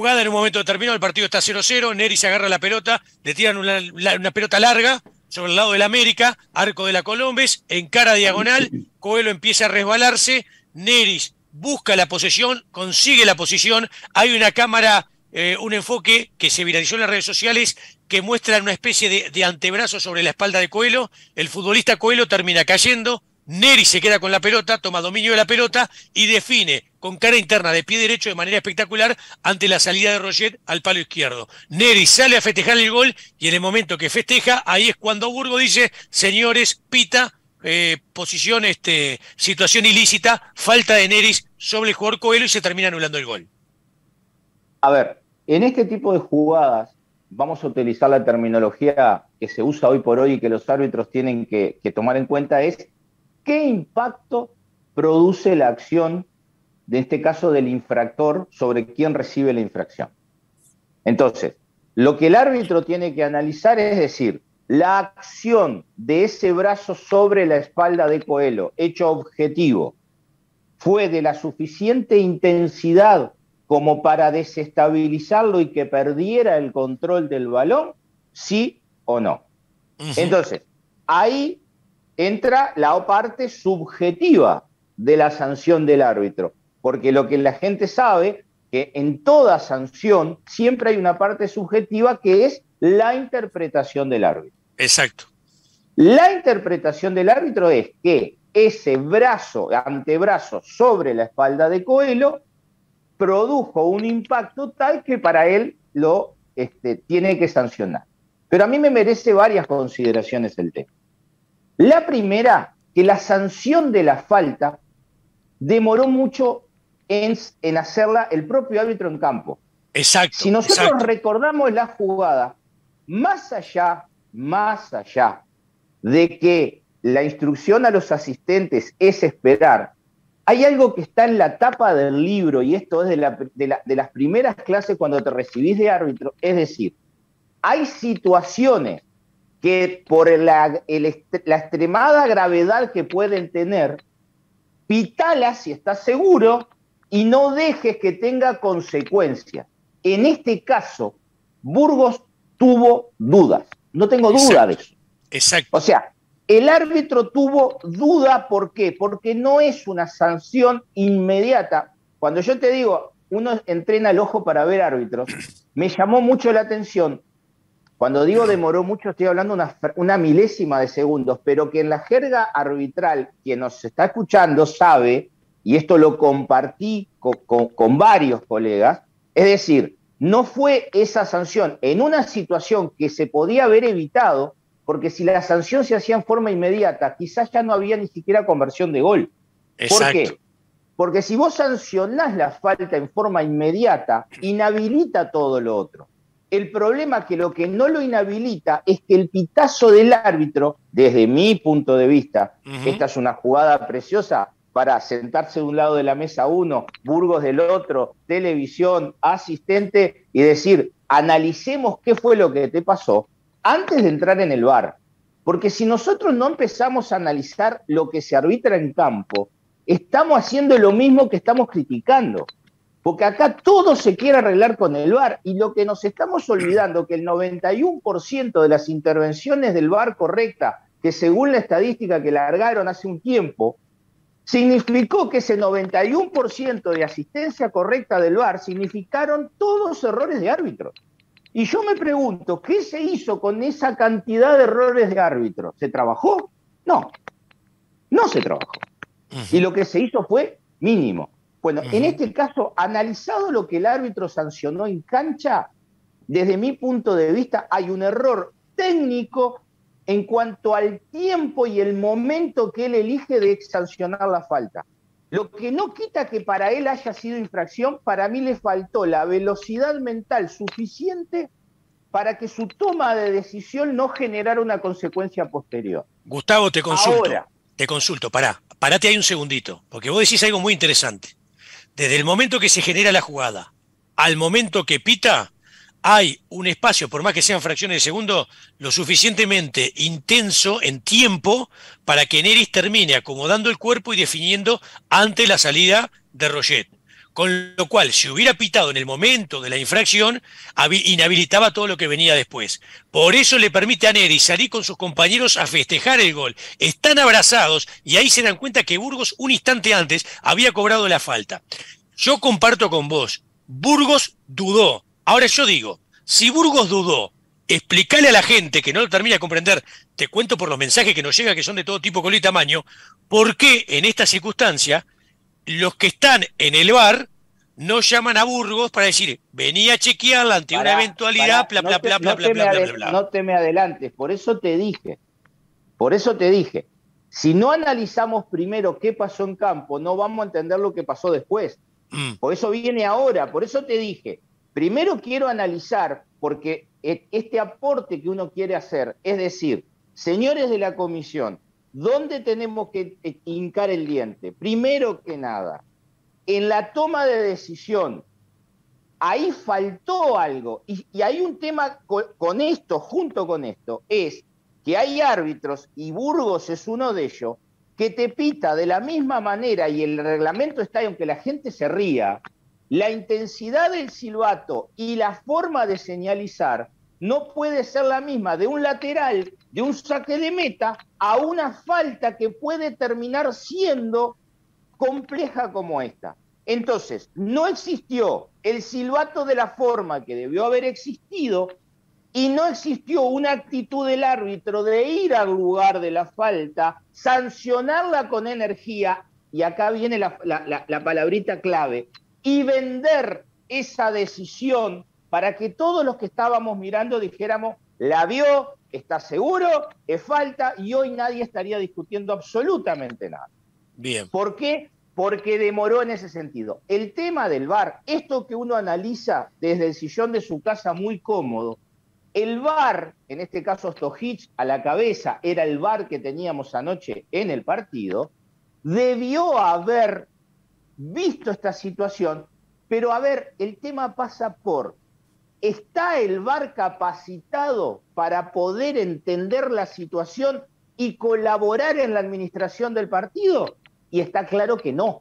jugada en un momento determinado, el partido está 0-0, Neri se agarra la pelota, le tiran una pelota larga sobre el lado del América, arco de la Colombes, encara diagonal, Coelho empieza a resbalarse, Neris busca la posesión, consigue la posición, hay una cámara, un enfoque que se viralizó en las redes sociales que muestra una especie de antebrazo sobre la espalda de Coelho, el futbolista Coelho termina cayendo, Neri se queda con la pelota, toma dominio de la pelota y define con cara interna de pie derecho de manera espectacular ante la salida de Roget al palo izquierdo. Neri sale a festejar el gol y en el momento que festeja, ahí es cuando Burgo dice, señores, pita, posición, situación ilícita, falta de Neris sobre el jugador Coelho y se termina anulando el gol. A ver, en este tipo de jugadas vamos a utilizar la terminología que se usa hoy por hoy y que los árbitros tienen que tomar en cuenta es ¿qué impacto produce la acción, de este caso del infractor, sobre quien recibe la infracción? Entonces, lo que el árbitro tiene que analizar es decir, la acción de ese brazo sobre la espalda de Coelho, hecho objetivo, fue de la suficiente intensidad como para desestabilizarlo y que perdiera el control del balón, sí o no. Entonces, ahí entra la parte subjetiva de la sanción del árbitro, porque lo que la gente sabe, que en toda sanción siempre hay una parte subjetiva que es la interpretación del árbitro. Exacto. La interpretación del árbitro es que ese brazo, antebrazo sobre la espalda de Coelho produjo un impacto tal que para él lo tiene que sancionar. Pero a mí me merece varias consideraciones el tema. La primera, que la sanción de la falta demoró mucho en hacerla el propio árbitro en campo. Exacto. Si nosotros recordamos la jugada, más allá de que la instrucción a los asistentes es esperar, hay algo que está en la tapa del libro, y esto es de las primeras clases cuando te recibís de árbitro, es decir, hay situaciones que por la extremada gravedad que pueden tener, pitala si estás seguro y no dejes que tenga consecuencias. En este caso, Burgos tuvo dudas. No tengo duda de eso. Exacto. O sea, el árbitro tuvo duda, ¿por qué? Porque no es una sanción inmediata. Cuando yo te digo, uno entrena el ojo para ver árbitros, me llamó mucho la atención. Cuando digo demoró mucho, estoy hablando una milésima de segundos, pero que en la jerga arbitral, quien nos está escuchando sabe, y esto lo compartí con varios colegas, es decir, no fue esa sanción en una situación que se podía haber evitado, porque si la sanción se hacía en forma inmediata, quizás ya no había ni siquiera conversión de gol. Exacto. ¿Por qué? Porque si vos sancionás la falta en forma inmediata, inhabilita todo lo otro. El problema es que lo que no lo inhabilita es que el pitazo del árbitro, desde mi punto de vista, esta es una jugada preciosa para sentarse de un lado de la mesa uno, Burgos del otro, televisión, asistente, y decir, analicemos qué fue lo que te pasó antes de entrar en el VAR. Porque si nosotros no empezamos a analizar lo que se arbitra en campo, estamos haciendo lo mismo que estamos criticando. Porque acá todo se quiere arreglar con el VAR y lo que nos estamos olvidando que el 91% de las intervenciones del VAR correcta, que según la estadística que largaron hace un tiempo, significó que ese 91% de asistencia correcta del VAR significaron todos errores de árbitros. Y yo me pregunto, ¿qué se hizo con esa cantidad de errores de árbitros? ¿Se trabajó? No, no se trabajó. Y lo que se hizo fue mínimo. Bueno, en este caso, analizado lo que el árbitro sancionó en cancha, desde mi punto de vista hay un error técnico en cuanto al tiempo y el momento que él elige de sancionar la falta. Lo que no quita que para él haya sido infracción, para mí le faltó la velocidad mental suficiente para que su toma de decisión no generara una consecuencia posterior. Gustavo, te consulto. Ahora, parate ahí un segundito, porque vos decís algo muy interesante. Desde el momento que se genera la jugada al momento que pita, hay un espacio, por más que sean fracciones de segundo, lo suficientemente intenso en tiempo para que Neris termine acomodando el cuerpo y definiendo ante la salida de Roget. Con lo cual, si hubiera pitado en el momento de la infracción, inhabilitaba todo lo que venía después. Por eso le permite a Neri salir con sus compañeros a festejar el gol. Están abrazados y ahí se dan cuenta que Burgos, un instante antes, había cobrado la falta. Yo comparto con vos, Burgos dudó. Ahora yo digo, si Burgos dudó, explicarle a la gente que no lo termina de comprender, te cuento por los mensajes que nos llegan, que son de todo tipo, color y tamaño, por qué en esta circunstancia los que están en el VAR no llaman a Burgos para decir, venía a chequearla ante una eventualidad, bla, bla, bla, bla, bla, bla, bla, bla. No te me adelantes, por eso te dije, si no analizamos primero qué pasó en campo, no vamos a entender lo que pasó después. Por eso viene ahora, por eso te dije, primero quiero analizar, porque este aporte que uno quiere hacer, es decir, señores de la comisión, ¿dónde tenemos que hincar el diente? Primero que nada, en la toma de decisión, ahí faltó algo, y hay un tema con esto, junto con esto, es que hay árbitros, y Burgos es uno de ellos, que te pita de la misma manera, y el reglamento está ahí, aunque la gente se ría, la intensidad del silbato y la forma de señalizar no puede ser la misma de un lateral, de un saque de meta, a una falta que puede terminar siendo compleja como esta. Entonces, no existió el silbato de la forma que debió haber existido y no existió una actitud del árbitro de ir al lugar de la falta, sancionarla con energía, y acá viene la palabrita clave, y vender esa decisión para que todos los que estábamos mirando dijéramos, la vio, está seguro, es falta, y hoy nadie estaría discutiendo absolutamente nada. Bien. ¿Por qué? Porque demoró en ese sentido. El tema del VAR, esto que uno analiza desde el sillón de su casa muy cómodo, el VAR, en este caso Stojic a la cabeza, era el VAR que teníamos anoche en el partido, debió haber visto esta situación, pero a ver, el tema pasa por, ¿está el VAR capacitado para poder entender la situación y colaborar en la administración del partido? Y está claro que no.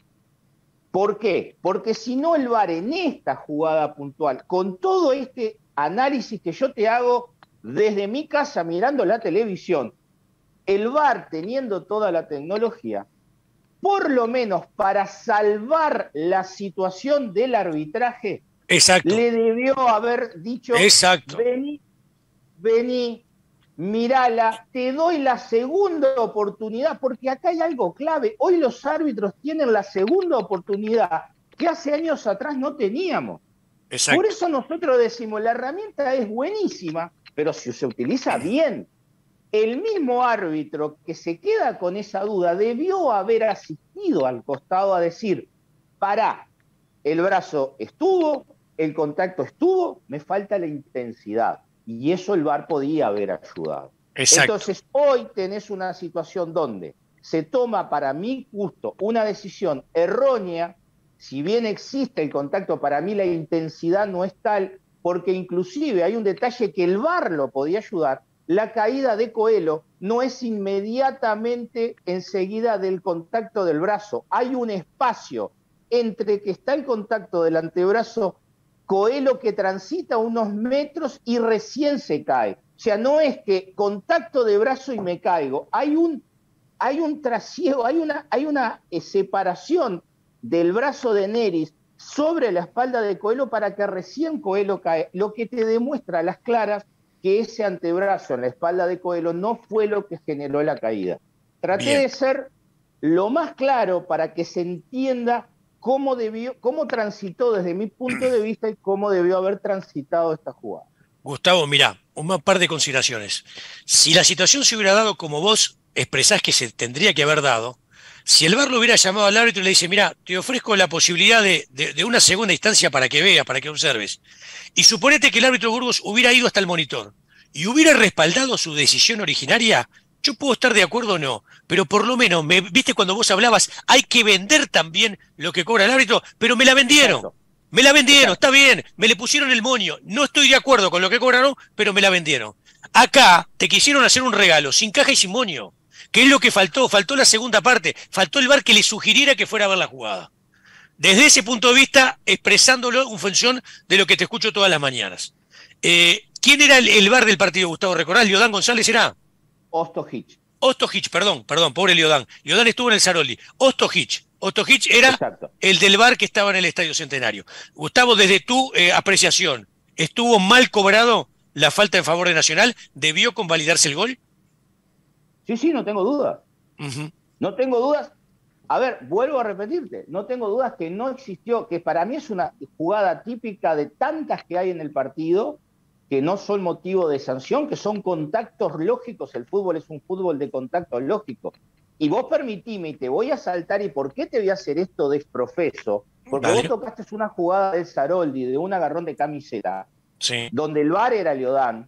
¿Por qué? Porque si no el VAR en esta jugada puntual, con todo este análisis que yo te hago desde mi casa mirando la televisión, el VAR teniendo toda la tecnología, por lo menos para salvar la situación del arbitraje, exacto, le debió haber dicho, exacto, vení, mirala, te doy la segunda oportunidad, porque acá hay algo clave. Hoy los árbitros tienen la segunda oportunidad que hace años atrás no teníamos. exacto. Por eso nosotros decimos, la herramienta es buenísima, pero si se utiliza bien. El mismo árbitro que se queda con esa duda debió haber asistido al costado a decir, pará, el brazo estuvo, el contacto estuvo, me falta la intensidad. Y eso el VAR podía haber ayudado. Exacto. Entonces, hoy tenés una situación donde se toma, para mi gusto, una decisión errónea. Si bien existe el contacto, para mí la intensidad no es tal, porque inclusive hay un detalle que el VAR lo podía ayudar. La caída de Coelho no es inmediatamente enseguida del contacto del brazo. Hay un espacio entre que está el contacto del antebrazo, Coelho que transita unos metros y recién se cae. O sea, no es que contacto de brazo y me caigo. Hay un trasiego, hay una separación del brazo de Neris sobre la espalda de Coelho para que recién Coelho cae, lo que te demuestra a las claras que ese antebrazo en la espalda de Coelho no fue lo que generó la caída. Traté de ser lo más claro para que se entienda cómo transitó desde mi punto de vista y cómo debió haber transitado esta jugada. Gustavo, mirá, un par de consideraciones. Si la situación se hubiera dado como vos expresás que se tendría que haber dado, si el VAR lo hubiera llamado al árbitro y le dice, mirá, te ofrezco la posibilidad de una segunda instancia para que veas, para que observes, y suponete que el árbitro Burgos hubiera ido hasta el monitor y hubiera respaldado su decisión originaria, yo puedo estar de acuerdo o no, pero por lo menos, viste cuando vos hablabas, hay que vender también lo que cobra el árbitro, pero me la vendieron. Exacto. Me la vendieron, está bien, me le pusieron el moño, no estoy de acuerdo con lo que cobraron, pero me la vendieron. Acá te quisieron hacer un regalo, sin caja y sin moño. ¿Qué es lo que faltó? Faltó la segunda parte, faltó el VAR que le sugiriera que fuera a ver la jugada. Desde ese punto de vista, expresándolo en función de lo que te escucho todas las mañanas. ¿Quién era el VAR del partido, Gustavo? ¿Recordás? ¿Liodán González era? Ostojic. Ostojic, perdón, pobre Liodán. Liodán estuvo en el Saroli. Ostojic. Ostojic era Exacto. el del VAR que estaba en el Estadio Centenario. Gustavo, desde tu apreciación, ¿estuvo mal cobrado la falta en favor de Nacional? ¿Debió convalidarse el gol? Sí, no tengo dudas. Uh-huh. No tengo dudas. A ver, vuelvo a repetirte, no tengo dudas que no existió, que para mí es una jugada típica de tantas que hay en el partido, que no son motivo de sanción, que son contactos lógicos. El fútbol es un fútbol de contactos lógicos. Y vos permitime, y te voy a saltar, ¿y por qué te voy a hacer esto desprofeso? Porque vos tocaste una jugada del Saroldi, de un agarrón de camiseta, sí, donde el VAR era Liodán,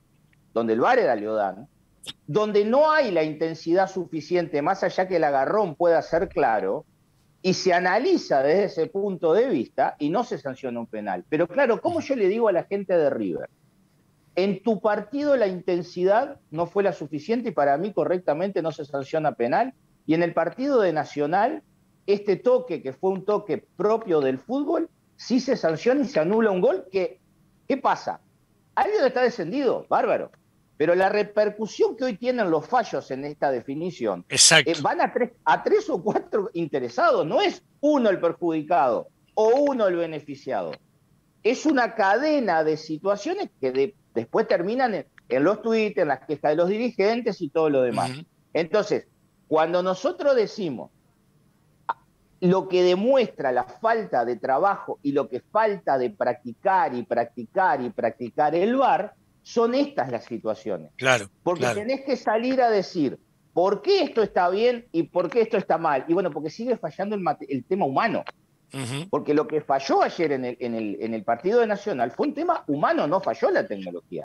donde no hay la intensidad suficiente, más allá que el agarrón pueda ser claro, y se analiza desde ese punto de vista y no se sanciona un penal. Pero claro, ¿cómo yo le digo a la gente de River? En tu partido la intensidad no fue la suficiente y para mí correctamente no se sanciona penal, y en el partido de Nacional, este toque, que fue un toque propio del fútbol, sí se sanciona y se anula un gol que, ¿qué pasa? Alguien está descendido, bárbaro. Pero la repercusión que hoy tienen los fallos en esta definición, van a tres o cuatro interesados, no es uno el perjudicado o uno el beneficiado. Es una cadena de situaciones que después terminan en los tuits, en las quejas de los dirigentes y todo lo demás. Uh-huh. Entonces, cuando nosotros decimos lo que demuestra la falta de trabajo y lo que falta de practicar el VAR, son estas las situaciones. Claro. Porque tenés que salir a decir por qué esto está bien y por qué esto está mal. Y bueno, porque sigue fallando el tema humano. Uh-huh. Porque lo que falló ayer en el partido de Nacional fue un tema humano, no falló la tecnología.